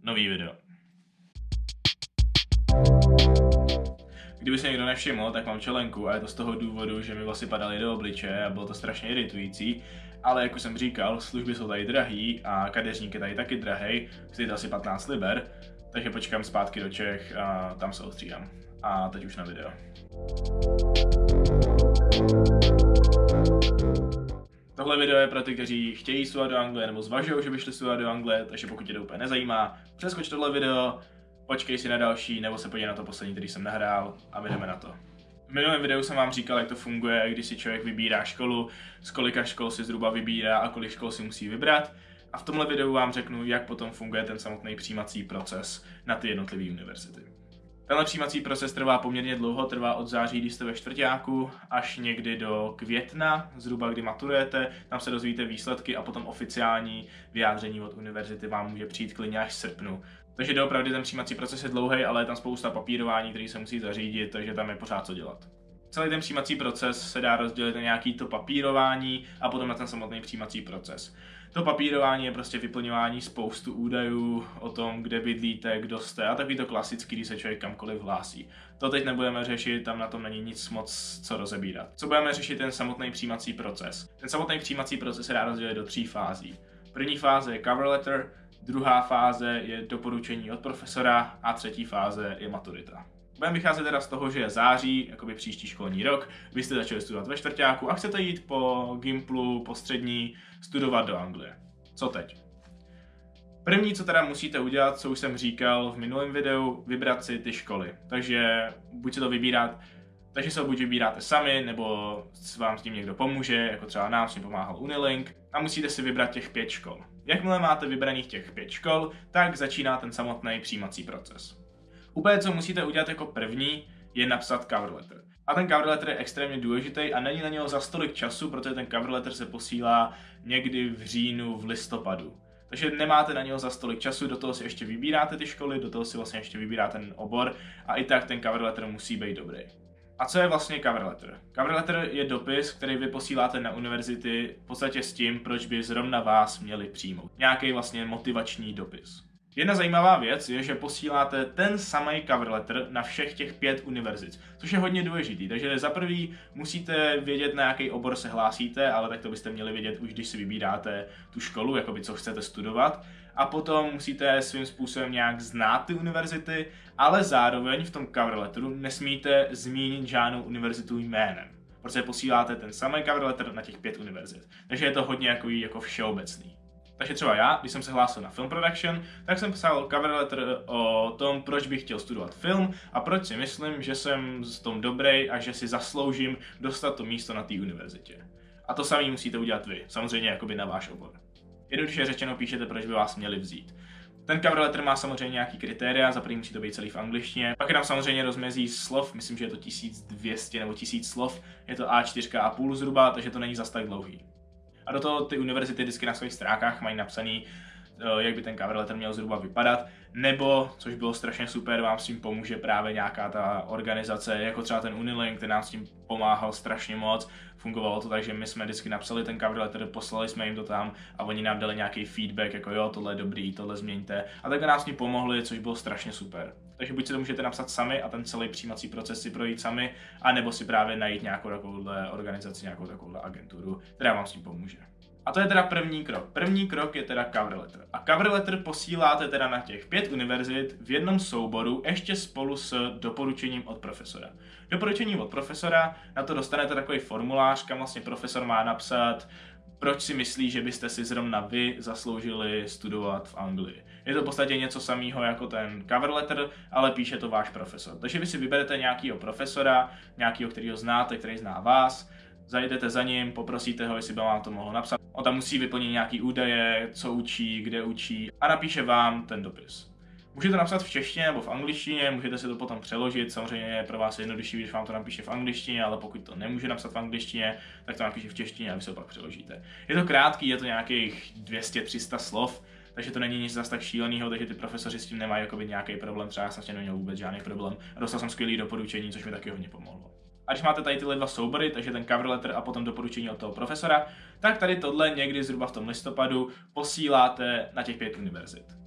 nový video. Kdyby se někdo nevšiml, tak mám čelenku a je to z toho důvodu, že mi vlasy padaly do obličeje a bylo to strašně iritující. Ale jak už jsem říkal, služby jsou tady drahý a kadeřník je tady taky drahej, stojí to asi 15 liber, takže počkám zpátky do Čech a tam se ostříhám. A teď už na video. Tohle video je pro ty, kteří chtějí studovat do Anglie nebo zvažují, že by šli studovat do Anglie, takže pokud tě to úplně nezajímá, přeskoč tohle video, počkej si na další nebo se podívej na to poslední, který jsem nahrál a my jdeme na to. V minulém videu jsem vám říkal, jak to funguje, když si člověk vybírá školu, z kolika škol si zhruba vybírá a kolik škol si musí vybrat. A v tomhle videu vám řeknu, jak potom funguje ten samotný přijímací proces na ty jednotlivé univerzity. Tenhle přijímací proces trvá poměrně dlouho, trvá od září, když jste ve čtvrťáku, až někdy do května, zhruba kdy maturujete, tam se dozvíte výsledky a potom oficiální vyjádření od univerzity vám může přijít klidně až v srpnu. Takže doopravdy ten přijímací proces je dlouhý, ale je tam spousta papírování, který se musí zařídit, takže tam je pořád co dělat. Celý ten přijímací proces se dá rozdělit na nějaký to papírování a potom na ten samotný přijímací proces. To papírování je prostě vyplňování spoustu údajů o tom, kde bydlíte, kdo jste a takový to klasický, když se člověk kamkoliv hlásí. To teď nebudeme řešit, tam na tom není nic moc co rozebírat. Co budeme řešit, ten samotný přijímací proces. Ten samotný přijímací proces se dá rozdělit do 3 fází. První fáze je cover letter, druhá fáze je doporučení od profesora a třetí fáze je maturita. Budeme vycházet teda z toho, že je září, jakoby příští školní rok, vy jste začali studovat ve čtvrťáku a chcete jít po Gimplu, po střední, studovat do Anglie. Co teď? První, co teda musíte udělat, co už jsem říkal v minulém videu, vybrat si ty školy. Takže buď se to buď vybíráte sami, nebo vám s tím někdo pomůže, jako třeba nám s tím pomáhal Unilink, a musíte si vybrat těch 5 škol. Jakmile máte vybraných těch 5 škol, tak začíná ten samotný přijímací proces. Úplně co musíte udělat jako první, je napsat cover letter. A ten cover letter je extrémně důležitý a není na něho za tolik času, protože ten cover letter se posílá někdy v říjnu, v listopadu. Takže nemáte na něho za tolik času, do toho si ještě vybíráte ty školy, do toho si vlastně ještě vybíráte ten obor a i tak ten cover letter musí být dobrý. A co je vlastně cover letter? Cover letter je dopis, který vy posíláte na univerzity v podstatě s tím, proč by zrovna vás měli přijmout. Nějaký vlastně motivační dopis. Jedna zajímavá věc je, že posíláte ten samý cover letter na všech těch 5 univerzit, což je hodně důležitý. Takže za prvý musíte vědět, na jaký obor se hlásíte, ale tak to byste měli vědět už, když si vybíráte tu školu, jakoby co chcete studovat. A potom musíte svým způsobem nějak znát ty univerzity, ale zároveň v tom cover letteru nesmíte zmínit žádnou univerzitu jménem, protože posíláte ten samý cover letter na těch 5 univerzit. Takže je to hodně jako všeobecný. Takže třeba já, když jsem se hlásil na film production, tak jsem psal cover letter o tom, proč bych chtěl studovat film a proč si myslím, že jsem v tom dobrý a že si zasloužím dostat to místo na té univerzitě. A to samé musíte udělat vy, samozřejmě jakoby na váš obor. Jednoduše řečeno píšete, proč by vás měli vzít. Ten cover letter má samozřejmě nějaký kritéria, za první musí to být celý v angličtině. Pak je tam samozřejmě rozmezí slov, myslím, že je to 1200 nebo 1000 slov, je to A4 a půl zhruba, takže to není zas tak dlouhý. A do toho ty univerzity vždycky na svých stránkách mají napsaný, jak by ten cover letter měl zhruba vypadat, nebo, což bylo strašně super, vám s tím pomůže právě nějaká ta organizace, jako třeba ten Unilink, který nám s tím pomáhal strašně moc. Fungovalo to tak, že my jsme vždycky napsali ten cover letter, poslali jsme jim to tam a oni nám dali nějaký feedback, jako jo, tohle je dobrý, tohle změňte. A takhle nás s tím pomohli, což bylo strašně super. Takže buď si to můžete napsat sami a ten celý přijímací proces si projít sami, anebo si právě najít nějakou takovouhle organizaci, nějakou takovouhle agenturu, která vám s tím pomůže. A to je teda první krok. První krok je teda cover letter. A cover letter posíláte teda na těch 5 univerzit v jednom souboru, ještě spolu s doporučením od profesora. Doporučením od profesora, na to dostanete takový formulář, kam vlastně profesor má napsat, proč si myslí, že byste si zrovna vy zasloužili studovat v Anglii. Je to v podstatě něco samého jako ten cover letter, ale píše to váš profesor. Takže vy si vyberete nějakého profesora, nějakého, kterýho znáte, který zná vás, zajdete za ním, poprosíte ho, jestli by vám to mohl napsat. On tam musí vyplnit nějaký údaje, co učí, kde učí a napíše vám ten dopis. Můžete napsat v češtině nebo v angličtině, můžete si to potom přeložit, samozřejmě je pro vás jednodušší, když vám to napíše v angličtině, ale pokud to nemůže napsat v angličtině, tak to napíše v češtině a vy se to pak přeložíte. Je to krátký, je to nějakých 200-300 slov, takže to není nic zase tak šíleného, takže ty profesoři s tím nemají jakoby nějaký problém, třeba já jsem s tím neměl vůbec žádný problém a dostal jsem skvělý doporučení, což mi taky hodně pomohlo. A když máte tady tyhle 2 soubory, takže ten cover letter a potom doporučení od toho profesora, tak tady tohle někdy zhruba v tom listopadu posíláte na těch 5 univerzit.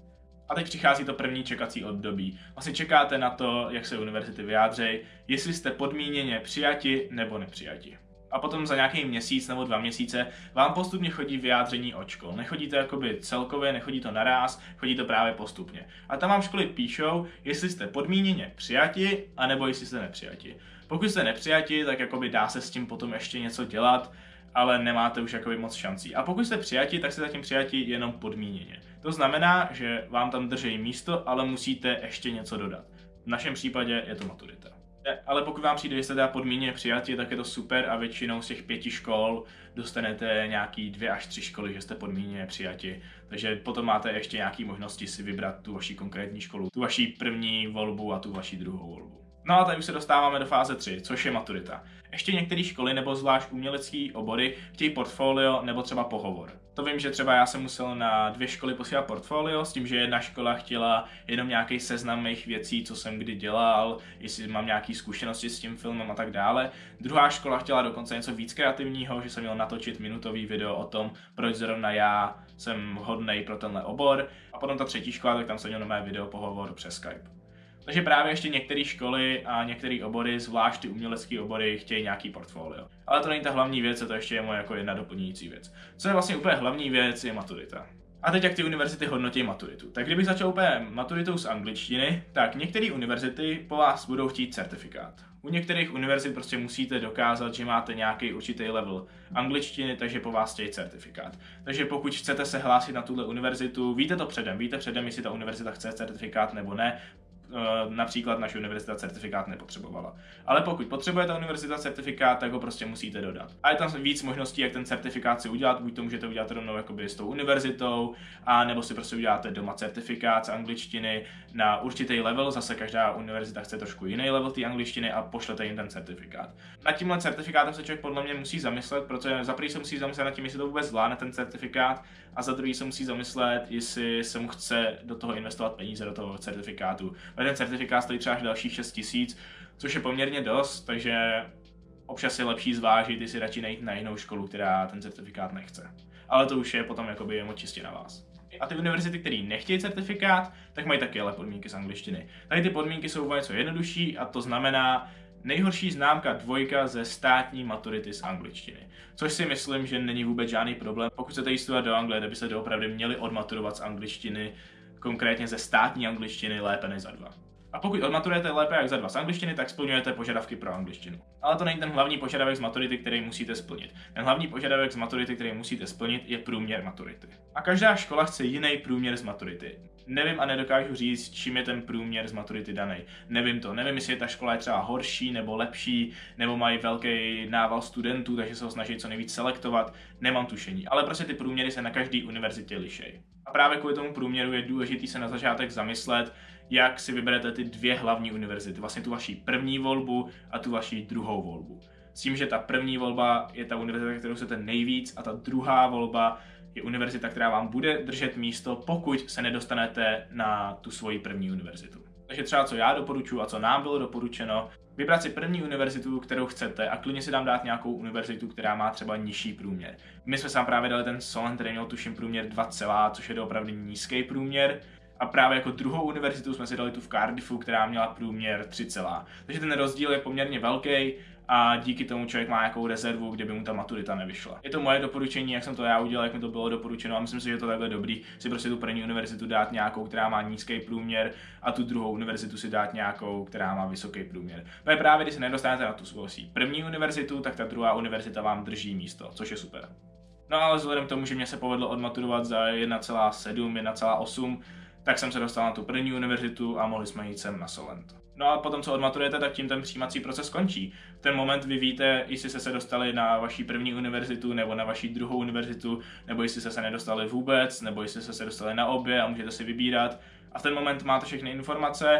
A teď přichází to první čekací období. Vlastně čekáte na to, jak se univerzity vyjádřejí, jestli jste podmíněně přijati nebo nepřijati. A potom za nějaký měsíc nebo 2 měsíce vám postupně chodí vyjádření od škol. Nechodí to jakoby celkově, nechodí to naráz, chodí to právě postupně. A tam vám školy píšou, jestli jste podmíněně přijati, anebo jestli jste nepřijati. Pokud jste nepřijati, tak jakoby dá se s tím potom ještě něco dělat, ale nemáte už jakoby moc šancí. A pokud jste přijati, tak jste zatím přijati jenom podmíněně. To znamená, že vám tam drží místo, ale musíte ještě něco dodat. V našem případě je to maturita. Ale pokud vám přijde, že jste teda podmíněně přijati, tak je to super a většinou z těch 5 škol dostanete nějaký 2 až 3 školy, že jste podmíněně přijati. Takže potom máte ještě nějaké možnosti si vybrat tu vaši konkrétní školu, tu vaši první volbu a tu vaši druhou volbu. No a tady už se dostáváme do fáze 3, což je maturita. Ještě některé školy nebo zvlášť umělecké obory chtějí portfolio nebo třeba pohovor. To vím, že třeba já jsem musel na 2 školy posílat portfolio s tím, že jedna škola chtěla jenom nějaký seznam mých věcí, co jsem kdy dělal, jestli mám nějaké zkušenosti s tím filmem a tak dále. Druhá škola chtěla dokonce něco víc kreativního, že jsem měl natočit minutový video o tom, proč zrovna já jsem hodnej pro tenhle obor. A potom ta třetí škola, tak tam jsem měl nové video pohovor přes Skype. Takže právě ještě některé školy a některé obory, zvlášť ty umělecké obory, chtějí nějaký portfolio. Ale to není ta hlavní věc, to ještě je moje jako jedna doplňující věc. Co je vlastně úplně hlavní věc, je maturita. A teď jak ty univerzity hodnotí maturitu. Tak kdybych začal úplně maturitou z angličtiny, tak některé univerzity po vás budou chtít certifikát. U některých univerzit prostě musíte dokázat, že máte nějaký určitý level angličtiny, takže po vás chtějí certifikát. Takže pokud chcete se hlásit na tuhle univerzitu, víte předem, jestli ta univerzita chce certifikát nebo ne. Například naše univerzita certifikát nepotřebovala. Ale pokud potřebuje ta univerzita certifikát, tak ho prostě musíte dodat. A je tam víc možností, jak ten certifikát si udělat. Buď to můžete udělat rovnou jakoby s tou univerzitou, a nebo si prostě uděláte doma certifikát z angličtiny na určitý level. Zase každá univerzita chce trošku jiný level té angličtiny a pošlete jim ten certifikát. Nad tímhle certifikátem se člověk podle mě musí zamyslet, protože za první se musí zamyslet nad tím, jestli to vůbec zvládne ten certifikát, a za druhý se musí zamyslet, jestli se mu chce do toho investovat peníze do toho certifikátu. Ten certifikát stojí třeba až dalších 6 000, což je poměrně dost, takže občas je lepší zvážit, jestli radši najít na jinou školu, která ten certifikát nechce. Ale to už je potom jakoby jen čistě na vás. A ty univerzity, které nechtějí certifikát, tak mají taky ale podmínky z angličtiny. Tady ty podmínky jsou něco jednodušší a to znamená nejhorší známka 2 ze státní maturity z angličtiny. Což si myslím, že není vůbec žádný problém. Pokud chcete jít studovat do Anglie, tak byste doopravdy měli odmaturovat z angličtiny, konkrétně ze státní angličtiny, lépe než za 2. A pokud odmaturujete lépe jak za 2 z angličtiny, tak splňujete požadavky pro angličtinu. Ale to není ten hlavní požadavek z maturity, který musíte splnit. Ten hlavní požadavek z maturity, který musíte splnit, je průměr maturity. A každá škola chce jiný průměr z maturity. Nevím a nedokážu říct, čím je ten průměr z maturity daný. Nevím, jestli ta škola je třeba horší nebo lepší, nebo mají velký nával studentů, takže se ho snaží co nejvíc selektovat. Nemám tušení, ale prostě ty průměry se na každé univerzitě lišejí. A právě kvůli tomu průměru je důležité se na začátek zamyslet, jak si vyberete ty 2 hlavní univerzity, vlastně tu vaši první volbu a tu vaši druhou volbu. S tím, že ta první volba je ta univerzita, kterou chcete nejvíc, a ta druhá volba je univerzita, která vám bude držet místo, pokud se nedostanete na tu svoji první univerzitu. Takže třeba co já doporučuji a co nám bylo doporučeno, vybrat si první univerzitu, kterou chcete, a klidně si tam dát nějakou univerzitu, která má třeba nižší průměr. My jsme si tam právě dali ten Solent, který měl tuším průměr 2, což je opravdu nízký průměr. A právě jako druhou univerzitu jsme si dali tu v Cardiffu, která měla průměr 3. Takže ten rozdíl je poměrně velký a díky tomu člověk má nějakou rezervu, kdyby mu ta maturita nevyšla. Je to moje doporučení, jak jsem to já udělal, jak mi to bylo doporučeno, a myslím si, že je to takhle dobrý si prostě tu první univerzitu dát nějakou, která má nízký průměr, a tu druhou univerzitu si dát nějakou, která má vysoký průměr. No je právě, když se nedostanete na tu svou první univerzitu, tak ta druhá univerzita vám drží místo, což je super. No ale vzhledem k tomu, že mě se povedlo odmaturovat za 1,7, 1,8, tak jsem se dostal na tu první univerzitu a mohli jsme jít sem na Solent. No a potom, co odmaturujete, tak tím ten přijímací proces končí. V ten moment vy víte, jestli jste se dostali na vaši první univerzitu nebo na vaši druhou univerzitu, nebo jestli jste se nedostali vůbec, nebo jestli jste se dostali na obě a můžete si vybírat. A v ten moment máte všechny informace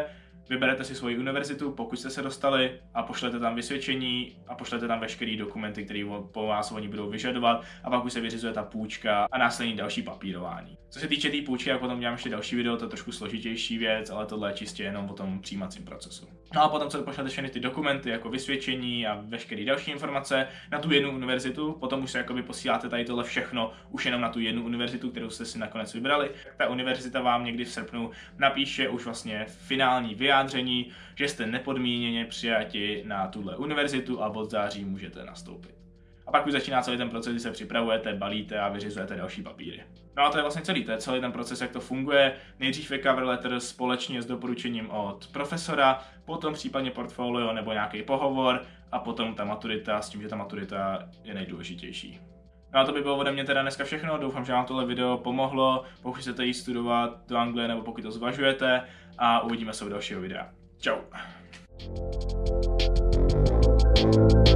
Vyberete si svoji univerzitu, pokud jste se dostali, a pošlete tam vysvědčení a pošlete tam veškeré dokumenty, které po vás oni budou vyžadovat, a pak už se vyřizuje ta půjčka a následně další papírování. Co se týče té půjčky, jak potom dělám ještě další video, to je trošku složitější věc, ale tohle je čistě jenom o tom přijímacím procesu. No a potom, co pošlete všechny ty dokumenty, jako vysvědčení a veškeré další informace na tu jednu univerzitu, potom už se jakoby posíláte tady tohle všechno už jenom na tu jednu univerzitu, kterou jste si nakonec vybrali. Ta univerzita vám někdy v srpnu napíše už vlastně finální vyjádření, že jste nepodmíněně přijati na tuhle univerzitu a od září můžete nastoupit. A pak už začíná celý ten proces, kdy se připravujete, balíte a vyřizujete další papíry. No a to je vlastně celý, to je celý ten proces, jak to funguje. Nejdřív je cover letter společně s doporučením od profesora, potom případně portfolio nebo nějaký pohovor a potom ta maturita, s tím, že ta maturita je nejdůležitější. No a to by bylo ode mě teda dneska všechno, doufám, že vám tohle video pomohlo, pokud chcete jít studovat do Anglie nebo pokud to zvažujete, a uvidíme se u dalšího videa. Čau.